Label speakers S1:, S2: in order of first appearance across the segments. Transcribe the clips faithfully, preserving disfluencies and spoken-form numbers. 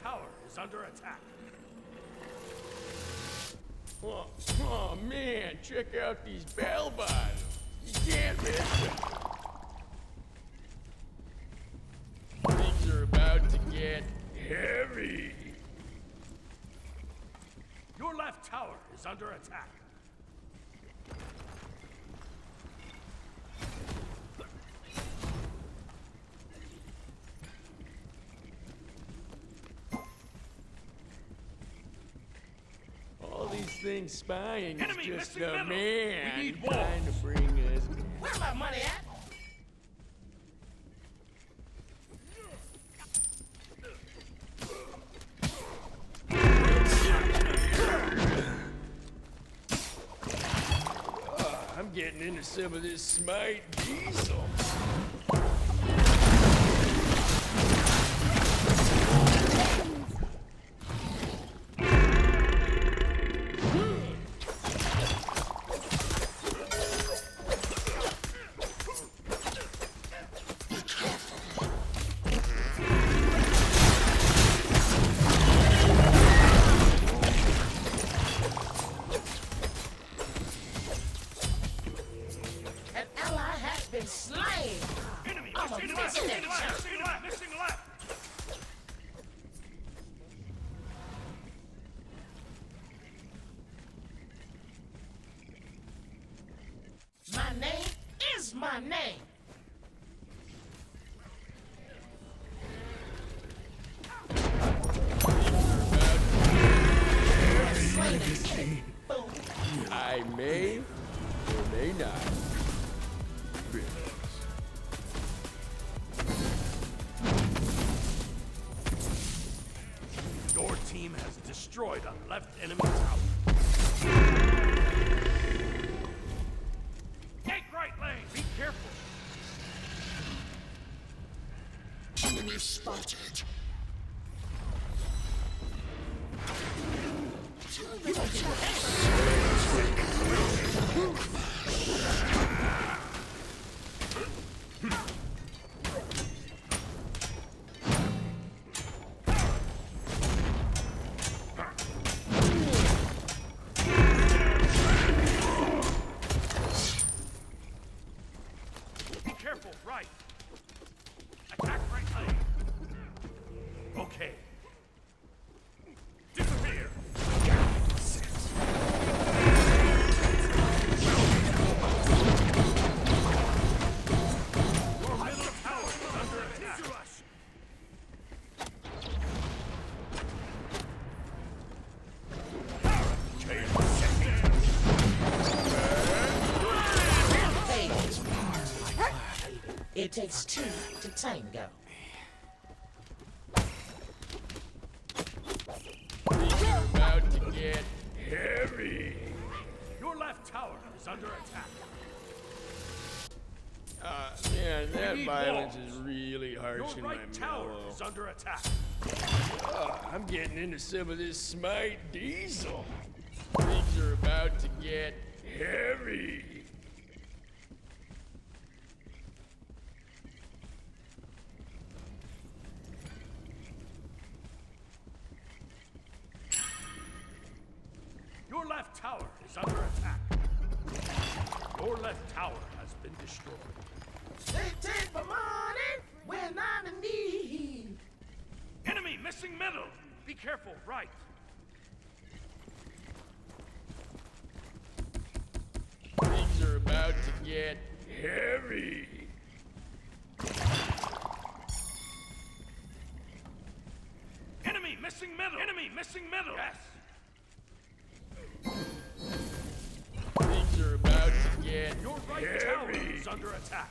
S1: tower is under attack.
S2: Oh, oh man, check out these bell bottoms. You can't miss them. Things are about to get heavy.
S1: Your left tower is under attack.
S2: All these things spying
S1: Enemy
S2: is just
S1: missing
S2: a
S1: middle.
S2: man
S1: We need
S2: trying
S1: walls.
S2: to bring us.
S3: Where my money at?
S2: I'm getting into some of this SMITE diesel.
S3: Slain!
S1: Enemy
S3: I'm a
S1: missing left,
S3: missing
S1: missing
S3: left.
S1: left, missing left, missing left.
S3: My name is my name. Slain an enemy. Boom.
S2: I may or may not.
S1: Your team has destroyed a left enemy tower. Take right lane. Be careful.
S4: Enemy spotted.
S1: Be careful, right. Attack right lane. Okay. Disappear. Your middle tower is under attack.
S3: It takes two to tango.
S2: Things are about to get heavy.
S1: Your left tower is under attack.
S2: Uh, man, that
S1: need
S2: violence
S1: walls.
S2: is really
S1: Your
S2: harshing my
S1: right tower
S2: mellow.
S1: is under attack.
S2: Uh, I'm getting into some of this SMITE diesel. Things are about to get heavy.
S1: Your left tower is under attack. Your left tower has been destroyed.
S3: They take my money when I'm in need.
S1: Enemy missing middle. Be careful, right.
S2: Things are about to get heavy.
S1: Enemy missing middle. Enemy missing middle. Yes.
S2: Things are about to get
S1: Your right
S2: heavy.
S1: tower is under attack.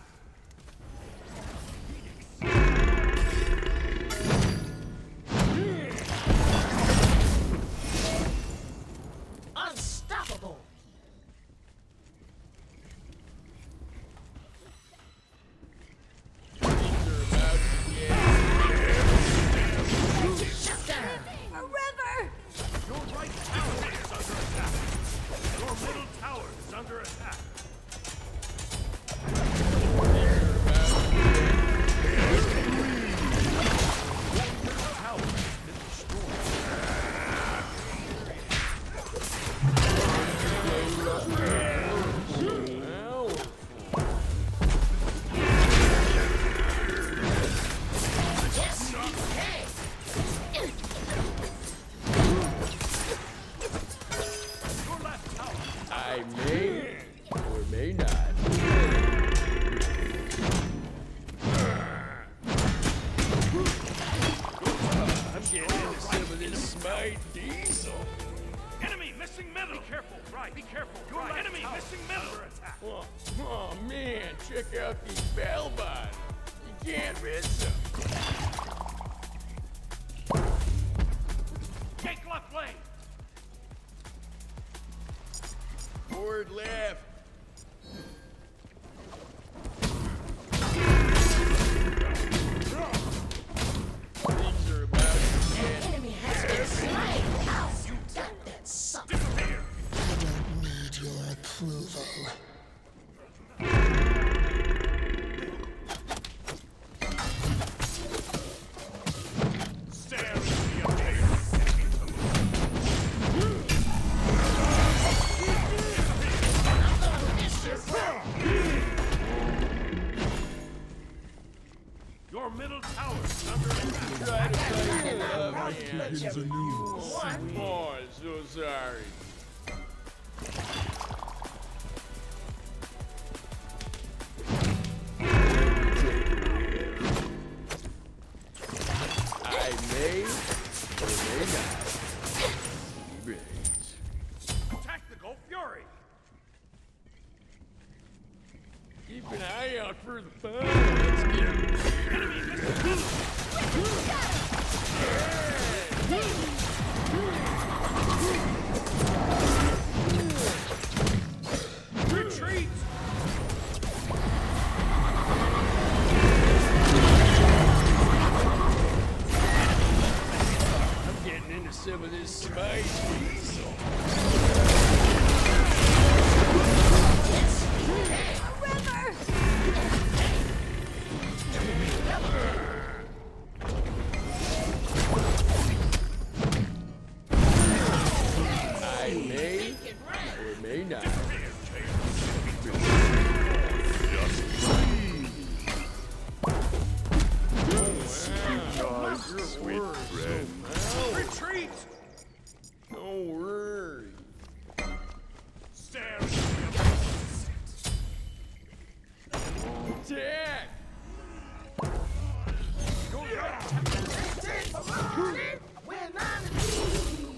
S3: Unstoppable.
S2: Things are about to get
S3: Shut down.
S5: A river!
S1: Your right tower is under attack. Your middle tower is under attack.
S2: SMITE diesel.
S1: Enemy missing middle. Be careful. Right. Be careful. Your right. Enemy tower missing middle. Under attack.
S2: Oh, oh man, check out these bell bottoms. You can't miss them.
S1: Take left lane.
S2: Forward left. Things are about to
S3: An
S2: get
S3: enemy has been slain. Ow, you got that sucker.
S1: Disappear.
S4: I don't need your approval.
S1: Stare into the abyss.
S3: I'm gonna miss your friend.
S1: Your middle tower is under attack.
S2: try to play it
S3: Now,
S2: up,
S3: now,
S2: man.
S3: but you won.
S2: Oh, I'm so sorry. I may or may not be raised.
S1: Attack the Gulf Fury.
S2: Keep an eye out for the fun. Let's get him.
S1: Enemy missing. Retreat.
S2: I'm getting into some of this SMITE diesel. I may or may not.
S1: Sweet friend. Retreat.
S2: Don't worry.
S1: Stare into the abyss.
S2: Attack!
S1: Your right
S3: Take for money when I'm in need.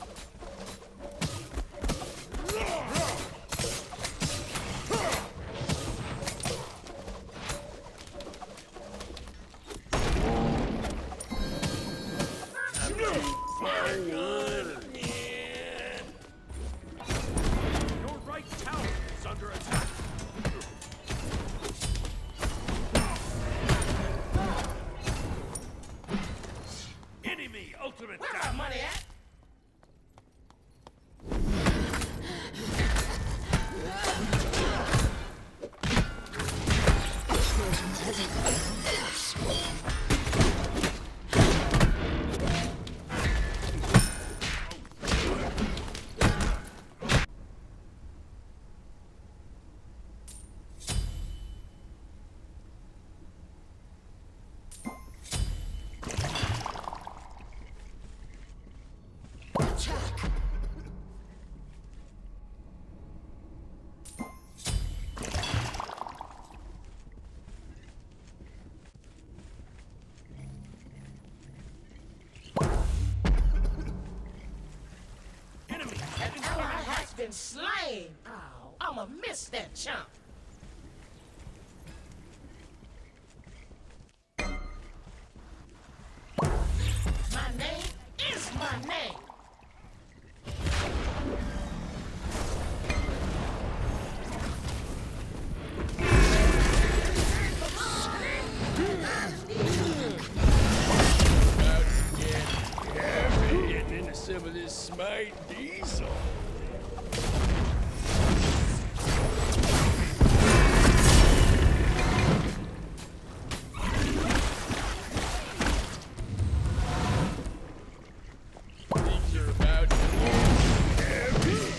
S1: Your right tower is under attack. Enemy ultimate
S3: Where's my
S1: down.
S3: money at?
S4: Attack!
S1: Enemy
S3: An ally has been slain. Ow, I'ma miss that chump. My name is my name.
S2: About to get heavy getting into some of this SMITE diesel. Things are about to get heavy.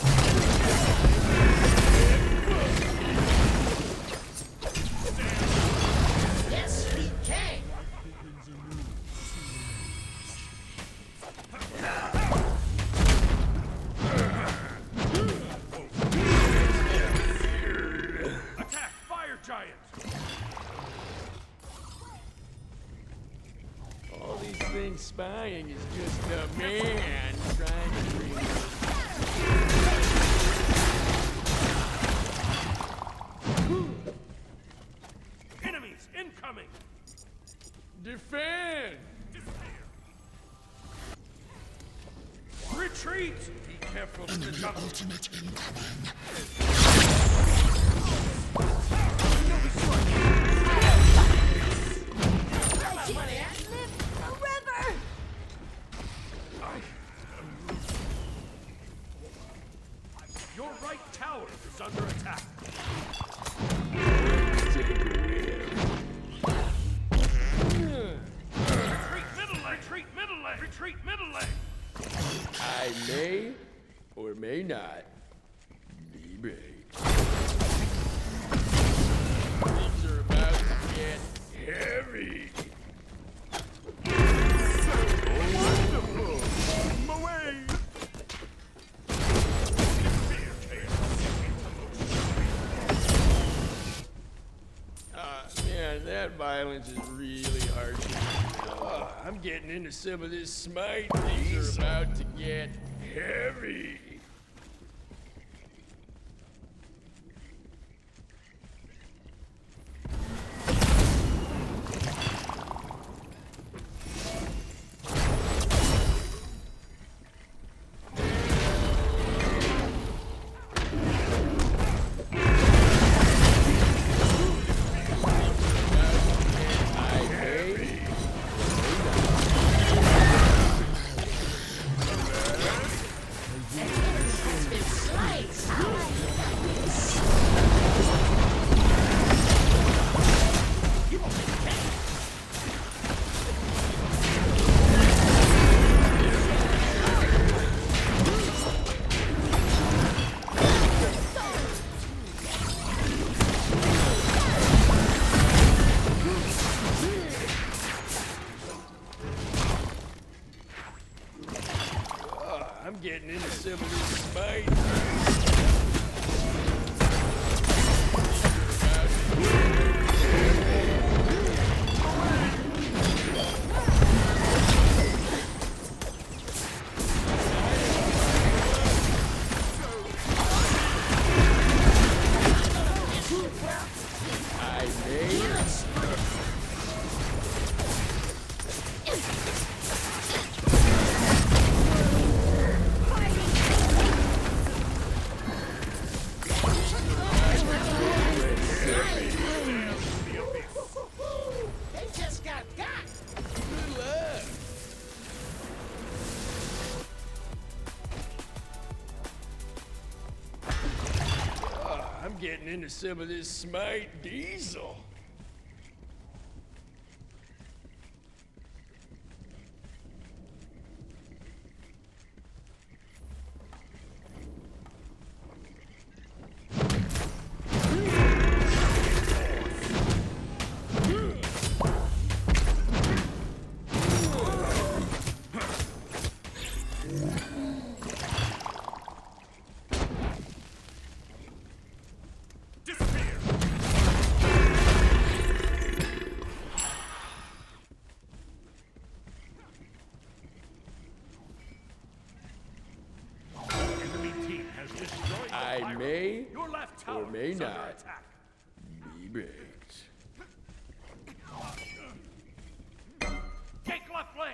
S3: Yes, we can.
S2: spying is just a man trying to bring
S1: Enemies incoming!
S2: defend.
S1: Retreat! Be careful in the
S4: Enemy
S1: jungle.
S4: ultimate incoming.
S5: Forever!
S1: Your right tower is under attack. Retreat middle lane! Retreat middle lane! Retreat middle lane!
S2: I may or may not be brave. Things are about to get heavy.
S1: Wonderful! Away!
S2: Uh, man, that violence is really hard to uh, I'm getting into some of this SMITE. Things are about to get heavy. I'm getting into some of this SMITE. I may.
S3: They just got got.
S2: Good luck. Ah, I'm getting into some of this SMITE diesel.
S1: Disappear! Enemy team has destroyed the
S2: I
S1: pyro.
S2: may
S1: Your left tower
S2: or may
S1: is under
S2: not
S1: attack.
S2: be brave.
S1: Take left lane!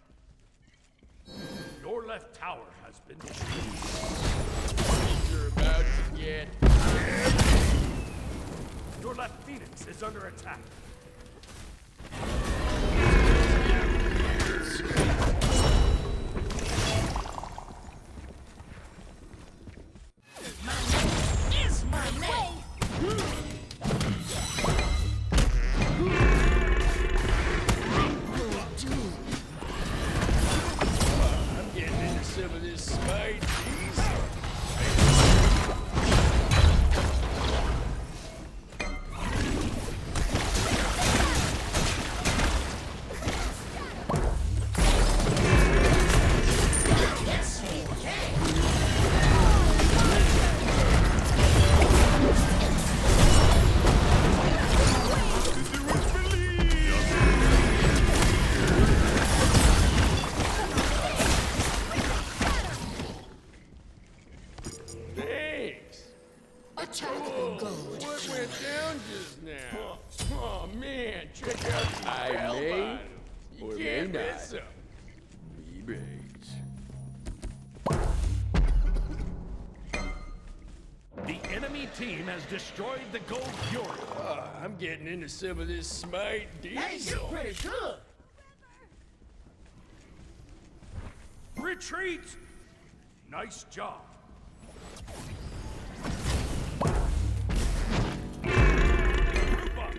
S1: Your left tower has been destroyed.
S2: Things are about to get
S1: Your left Phoenix is under attack.
S3: Is my name.
S2: I'm getting into some of this SMITE diesel. brains.
S1: The enemy team has destroyed the Gold Fury.
S2: Uh, I'm getting into some of this SMITE
S3: Hey, you're
S2: diesel.
S3: pretty good.
S1: Retreat! Nice job. Group up.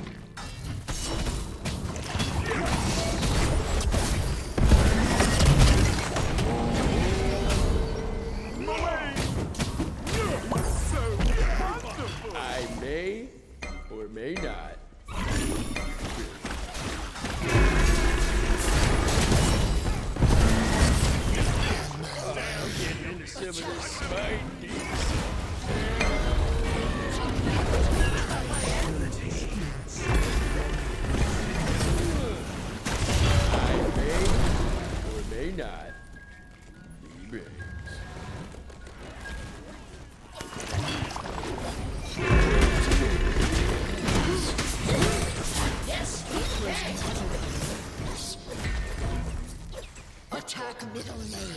S2: I may or may not. Oh, I'm getting into some of this SMITE diesel. I may or may not be brains.
S3: Yes,
S4: Attack middle lane.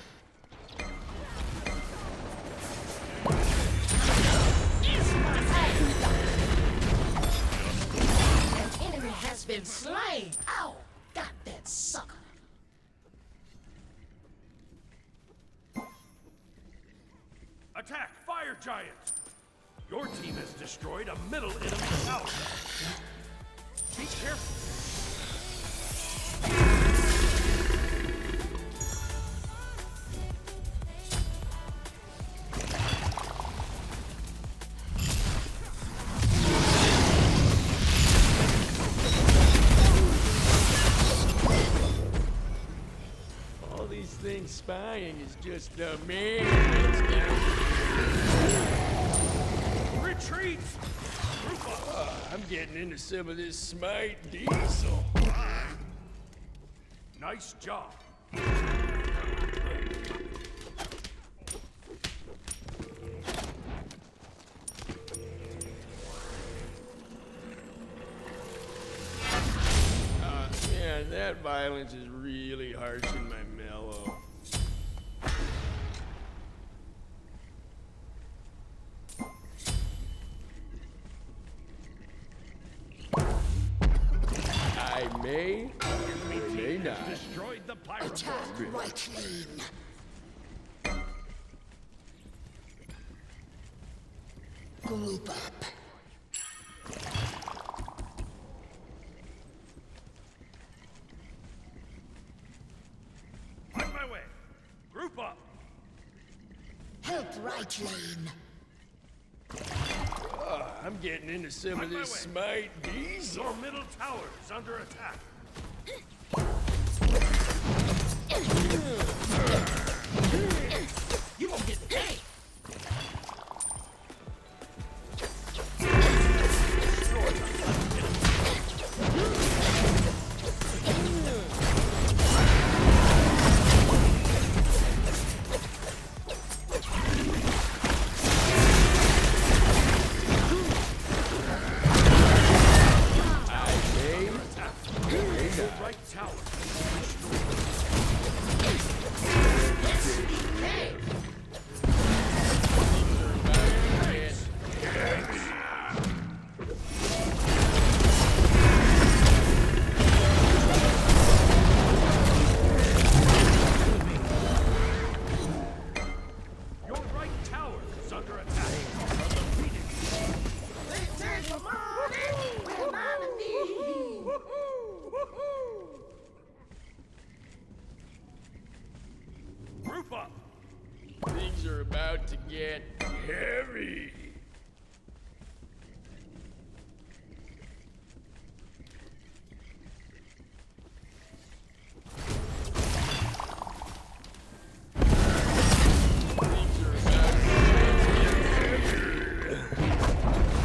S3: an enemy has been slain. Ow! Got that sucker.
S1: Attack, Fire Giant! Your team has destroyed a middle enemy tower. Be careful.
S2: All these things spying is just a man's down.
S1: Retreat! Group up.
S2: Uh, I'm getting into some of this SMITE diesel.
S1: Nice job.
S2: Uh, man, that violence is really harshing my mellow. I may or may not.
S1: Destroyed the pirate.
S4: Attack right lane. Group up.
S1: On my way. Group up.
S4: Help right lane.
S2: Uh, I'm getting into some
S1: On
S2: of
S1: my
S2: this
S1: way.
S2: SMITE diesel.
S1: Your middle tower is under attack.
S3: You gonna get paid.
S2: I may or may not.
S1: Right tower.
S3: Hey,
S1: Your right tower is under attack. From the Phoenix.
S3: they take the money when I'm in need.
S1: Group up.
S2: Things are about to get heavy. Things are about to get heavy.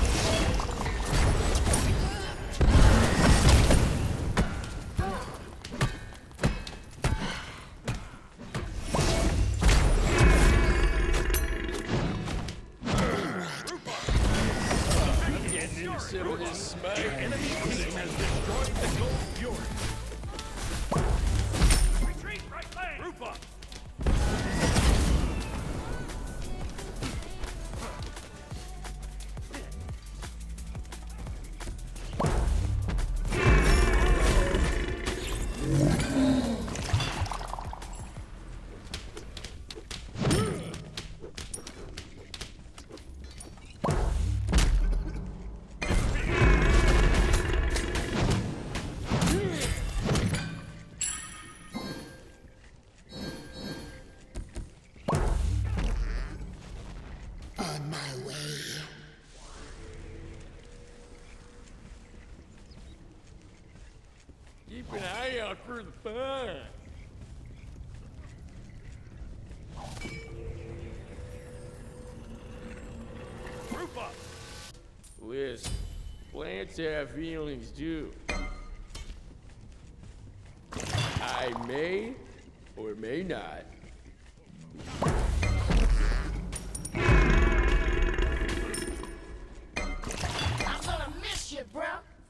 S2: for the fun.
S1: Group up.
S2: Listen, plants have feelings too. I may or may not.
S3: I'm gonna miss you, bro.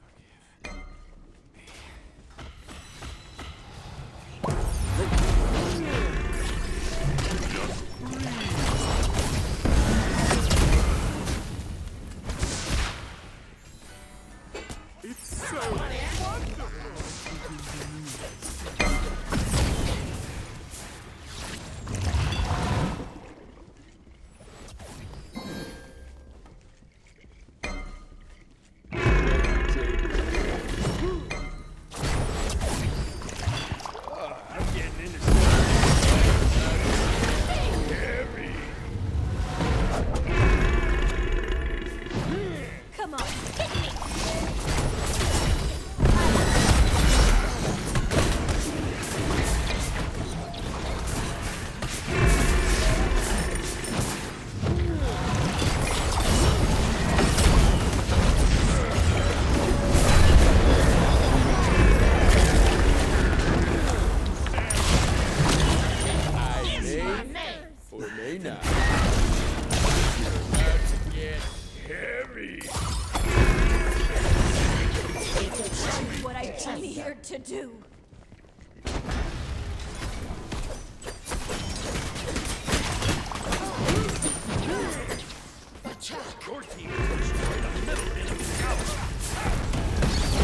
S1: It's so wonderful.
S2: I'm getting into some heavy.
S5: Come on, hit me!
S2: I may or may not. You're about to get heavy.
S5: That's what I came here to do.
S4: Attack!
S1: Your team has destroyed a middle enemy tower.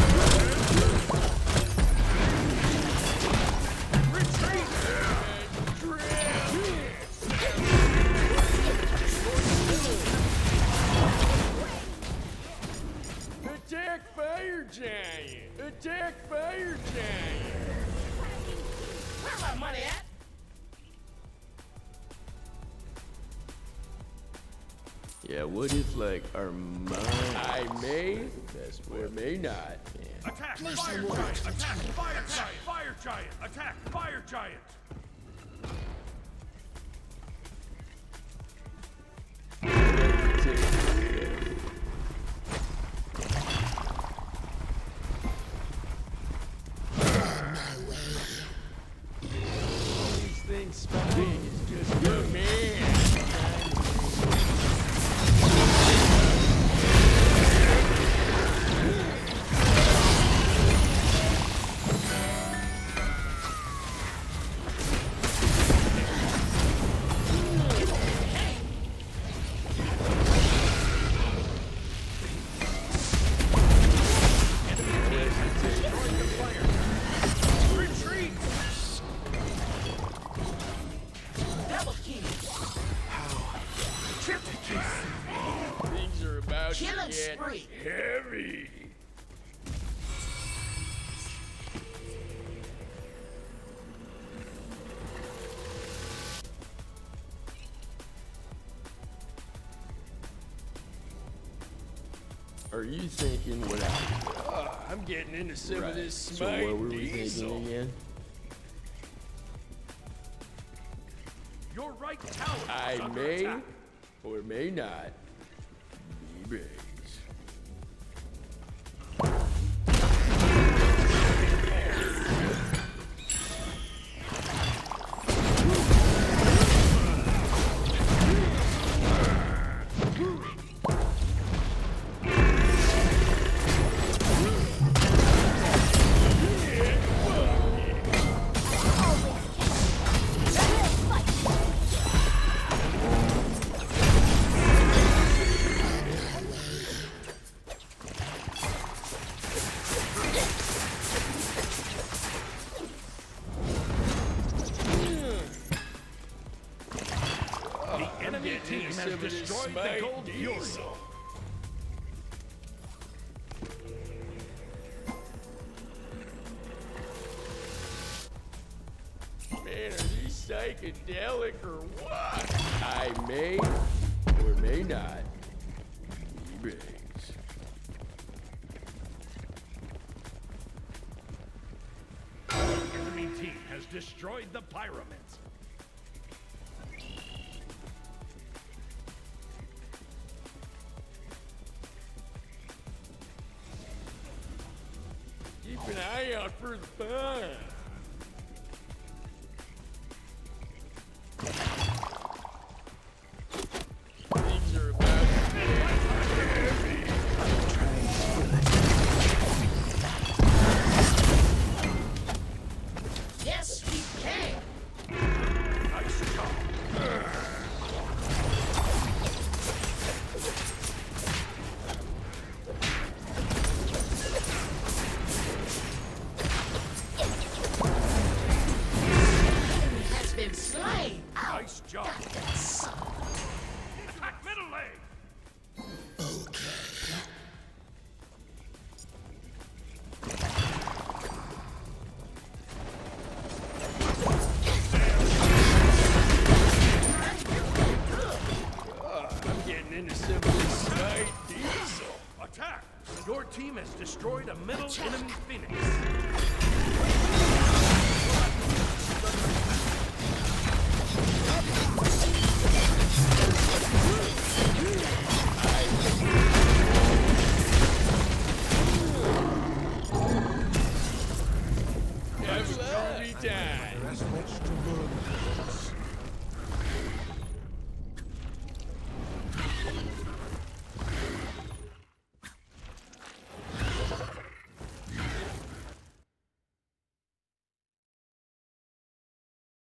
S1: Retreat!
S2: Attack fire giant! Attack fire giant!
S3: Where's my money at?
S2: Yeah, what if like our mind? I may or may not. Yeah.
S1: Attack!
S4: Place
S1: Fire
S4: the
S1: giant!
S4: wall.
S1: Attack! Fire giant! Fire giant! Attack! Fire giant!
S2: These things spawning is just a man.
S1: Retreat!
S3: Double kill.
S2: Things are about
S3: Killing
S2: to get
S3: spree.
S2: heavy. Are you thinking what I? Uh, I'm getting into some of this
S6: So
S2: SMITE
S6: what were we
S2: diesel.
S6: thinking again?
S1: Your right tower is
S2: I
S1: under
S2: may
S1: attack.
S2: or may not be raised.
S1: The enemy team has
S2: some of this
S1: destroyed the
S2: SMITE
S1: gold
S2: diesel.
S1: Fury.
S2: Man, are these psychedelic or what? I may or may not be raised.
S1: destroyed the pyramids.
S2: Keep an eye out for the bomb. Things are about to get heavy.
S3: Yes, we can.
S1: Nice job.
S3: Has been slain.
S1: Nice job.
S3: That suck.
S1: Attack middle lane.
S2: I'm getting into some of this SMITE diesel.
S1: Attack! Your team has destroyed a middle enemy phoenix.
S2: Every time.
S6: There's much to learn.